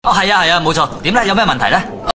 哦，係啊，冇錯。點咧？有咩問題咧？